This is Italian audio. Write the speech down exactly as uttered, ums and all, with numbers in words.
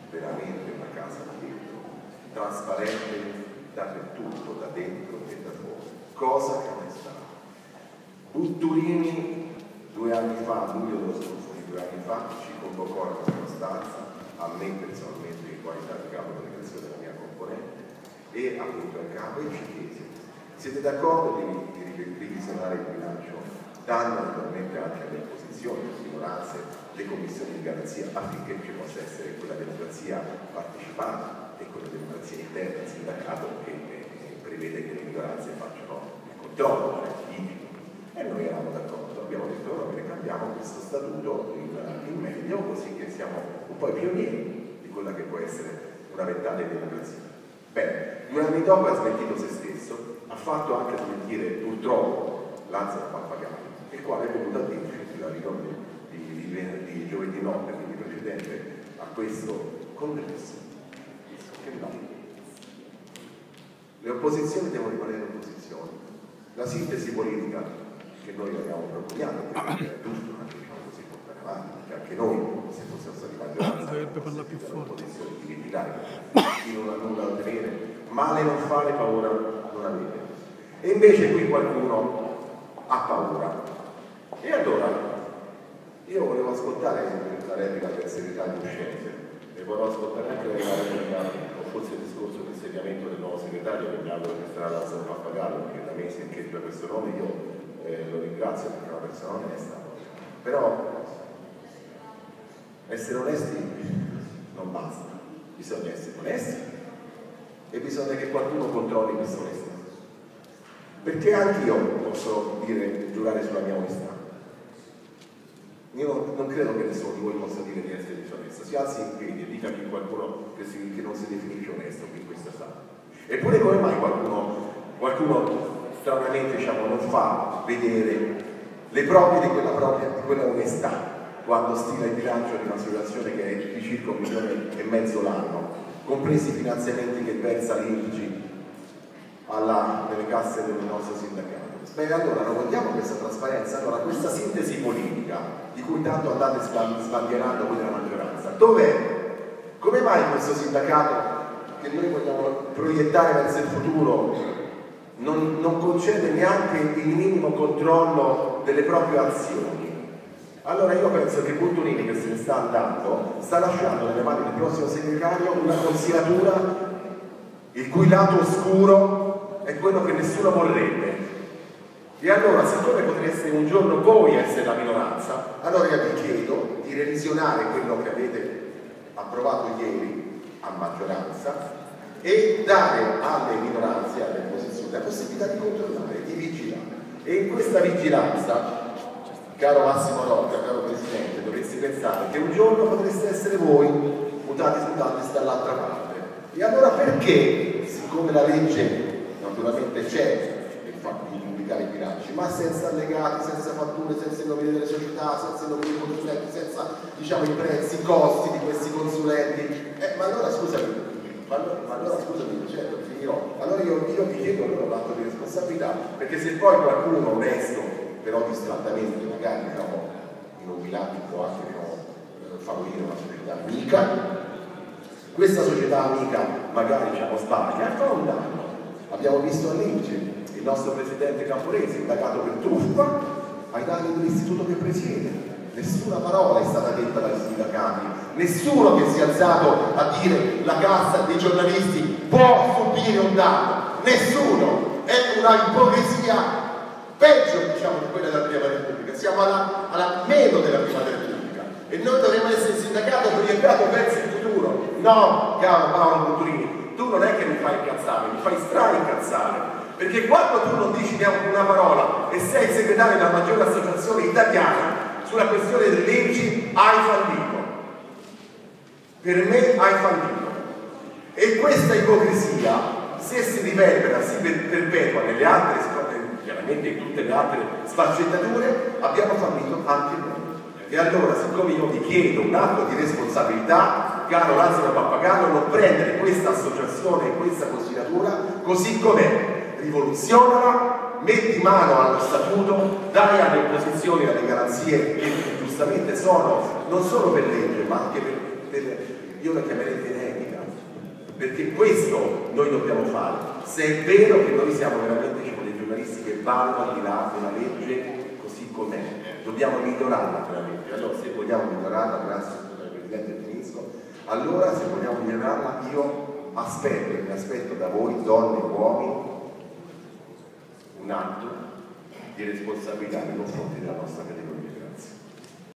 veramente una casa da dentro, trasparente dappertutto, da dentro e da fuori, cosa che non è stata. Butturini due anni fa, luglio dello scorso di due anni fa, ci convocò alla sua stanza, a me personalmente in qualità di capo delegazione della mia componente, e appunto al capo, e ci chiese: siete d'accordo di, di revisionare il bilancio, dando naturalmente anche alle opposizioni, alle minoranze, le commissioni di garanzia, affinché ci possa essere quella democrazia partecipata e quella democrazia interna al sindacato che eh, prevede che le minoranze facciano il controllo, cioè, e noi eravamo d'accordo, abbiamo detto va bene, cambiamo questo statuto in, in meglio, così che siamo un po' i pionieri di quella che può essere una ventenne di democrazia. Bene, due anni dopo ha smentito se stesso, ha fatto anche smentire purtroppo Lazzaro Pappagallo, il quale è venuto a dirci la riunione di, di, di giovedì notte, quindi precedente a questo congresso, che no, le opposizioni devono rimanere opposizioni, la sintesi politica che noi abbiamo proponiato, perché è giusto anche diciamo così portare avanti, perché anche noi, se fossimo stati maggioranza, dovrebbe parlare più forte, di criticare chi non ha nulla da tenere, male non fare, paura non avere. E invece qui qualcuno ha paura. E allora io volevo ascoltare la replica del segretario uscente e volevo ascoltare anche la replica, o forse il discorso di insediamento del nuovo segretario, che mi auguro che sarà Lazzaro Pappagallo, perché da me si incheggia questo nome, io Eh, lo ringrazio perché è una persona onesta, però essere onesti non basta, bisogna essere onesti e bisogna che qualcuno controlli questa onestà, perché anche io posso dire, giurare sulla mia onestà. Io non, non credo che nessuno di voi possa dire di essere disonesto, si alzi in piedi e dica che qualcuno che, si, che non si definisce onesto qui in questa sala. Eppure come mai qualcuno, qualcuno stranamente diciamo, non fa vedere le prove di quella, propria, di quella onestà quando stima il bilancio di un'associazione che è di circa un milione e mezzo l'anno, compresi i finanziamenti che versa l'I N P G nelle casse del nostro sindacato. Beh, allora non vogliamo questa trasparenza, allora questa sintesi politica di cui tanto andate sbandierando voi della maggioranza, dov'è? Come mai questo sindacato che noi vogliamo proiettare verso il futuro Non, non concede neanche il minimo controllo delle proprie azioni? Allora io penso che Butturini, che se ne sta andando, sta lasciando nelle mani del prossimo segretario una consigliatura il cui lato oscuro è quello che nessuno vorrebbe. E allora, siccome potreste un giorno voi essere la minoranza, allora io vi chiedo di revisionare quello che avete approvato ieri a maggioranza e dare alle minoranze, alle opposizioni, la possibilità di controllare, di vigilare. E in questa vigilanza, caro Massimo Rocca, caro Presidente, dovresti pensare che un giorno potreste essere voi, mutati mutanti dall'altra parte. E allora perché, siccome la legge naturalmente c'è il fatto di pubblicare i bilanci, ma senza allegati, senza fatture, senza i nomi delle società, senza i nomi dei consulenti, senza diciamo i prezzi, i costi di questi consulenti, eh, ma allora scusami, Ma allora, ma allora scusami, certo, finirò. Allora io, io vi chiedo allora un atto di responsabilità, perché se poi qualcuno onesto, però distrattamente, magari diciamo, in un bilancio può anche diciamo, favorire una società amica, questa società amica magari diciamo, sbaglia e fa un danno. Abbiamo visto all'I N P G il nostro presidente Camporesi, indagato per truffa ai danni dell'istituto che presiede. Nessuna parola è stata detta dai sindacati, nessuno che si è alzato a dire la cassa dei giornalisti può subire un danno, nessuno, è una ipocrisia peggio diciamo di quella della Prima Repubblica, siamo alla, alla meno della Prima Repubblica e noi dovremmo essere il sindacato proiettato verso il futuro. No, caro Paolo Butturini, tu non è che mi fai incazzare, mi fai stra incazzare, perché quando tu non dici neanche una parola e sei segretario della maggiore associazione italiana sulla questione delle leggi, hai fallito. Per me hai fallito. E questa ipocrisia, se si riverbera, si perpetua nelle altre, chiaramente in tutte le altre sfaccettature, abbiamo fallito anche noi. E allora, siccome io vi chiedo un atto di responsabilità, caro Lazzaro Pappagallo, non prendere questa associazione e questa consigliatura così com'è, rivoluzionala, metti mano allo statuto, dai alle opposizioni le garanzie che giustamente sono non solo per legge ma anche per, per io la chiamerei venetica, perché questo noi dobbiamo fare, se è vero che noi siamo veramente tipo dei giornalisti che vanno al di là della legge così com'è, dobbiamo migliorarla quella legge. Allora se vogliamo migliorarla, grazie Presidente, finisco, allora se vogliamo migliorarla io aspetto e mi aspetto da voi, donne e uomini, un atto di responsabilità nei confronti della nostra categoria.